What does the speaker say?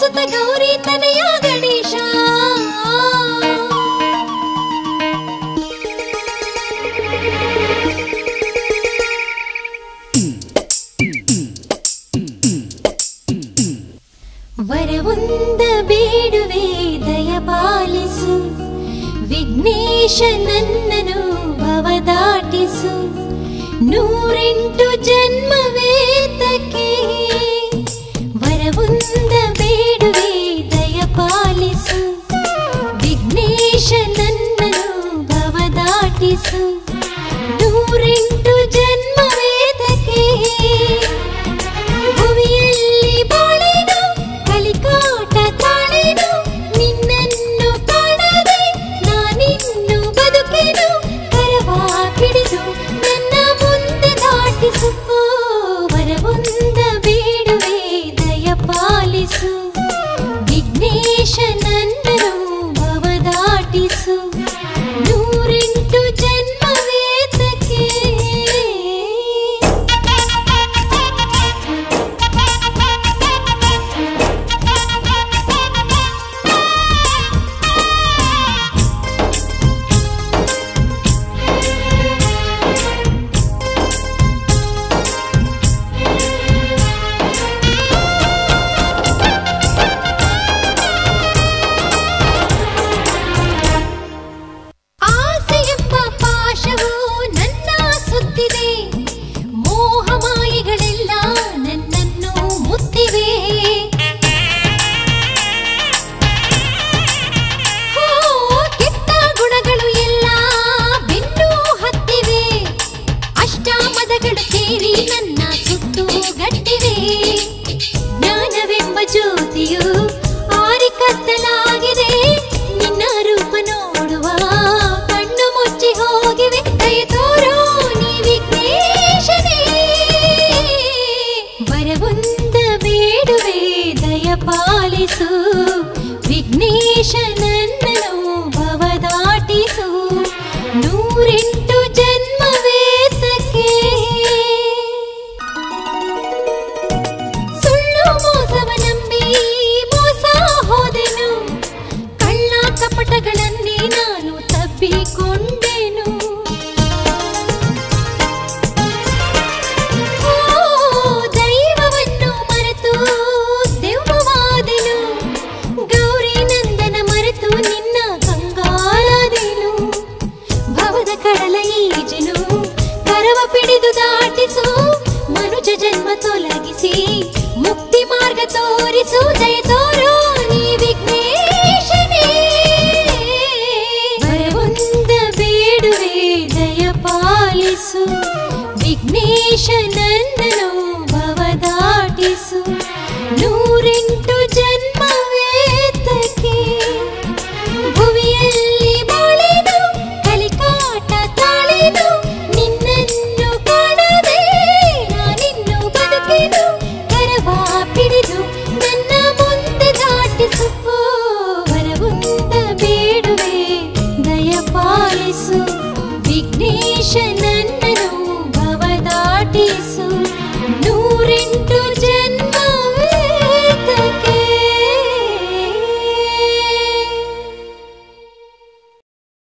ಸುತ ಗೌರಿ ತನಯ ಗಣೇಶ ವರವೊಂದ ಬೇಡುವೆ ದಯಪಾಲಿಸು ವಿಘ್ನೇಶ ನನ್ನನು ಭವದಾಟಿಸು 108 ಜನ್ಮವೇತಕ್ಕೆ ವರವೊಂದ ಬೇಡುವೆ ದಯಪಾಲಿಸು ವಿಘ್ನೇಶ ನನ್ನನು ಭವದಾಟಿಸು 108 ಜನ್ಮವೇತಕ್ಕೆ ಭುವಿಯಲ್ಲಿ ಬಾಳೆನು ಕಲಿಕಾಟ ತಾಳೆನು ನಿನ್ನನ್ನು ಕಾಣದೆ ನಾನಿನ್ನು ಬದುಕೆನು ಕರವಾ ಹಿಡಿದು ನನ್ನ ಮುಂದೆ ದಾಟಿಸು ವರವೊಂದ ಬೇಡುವೆ ದಯಪಾಲಿಸು ವಿಘ್ನೇಶ ನನ್ನನು ಭವದಾಟಿಸು 108 ಜನ್ಮವೇತಕ್ಕೆ ಆಸೆಯೆಂಬ ಪಾಶವು ನನ್ನ ಸುತ್ತಿದೆ ಮೋಹಮಾಯಿಗಳೆಲ್ಲ ನನ್ನನ್ನು ಮುತ್ತಿವೆ ಕೆಟ್ಟ ಗುಣಗಳು ಎಲ್ಲ ಬೆನ್ನು ಹತ್ತಿವೆ ಅಷ್ಟಾಮದಗಳು ಸೇರಿ ನನ್ನ ಸುತ್ತು ಗಟ್ಟಿವೆ ಜ್ಞಾನವೆಂಬ ಜ್ಯೋತಿಯು ಆರಿ ಕತ್ತಲಾಗಿದೆ ನಿನ್ನ ರೂಪ ನೋಡುವ ಕಣ್ಣು ಮುಚ್ಚಿ ಹೋಗಿವೆ ದಯ ತೋರೋ ನೀ ವಿಘ್ನೇಶನೇ ವರವೊಂದ ಬೇಡುವೆ ದಯಪಾಲಿಸು ವಿಘ್ನೇಶನ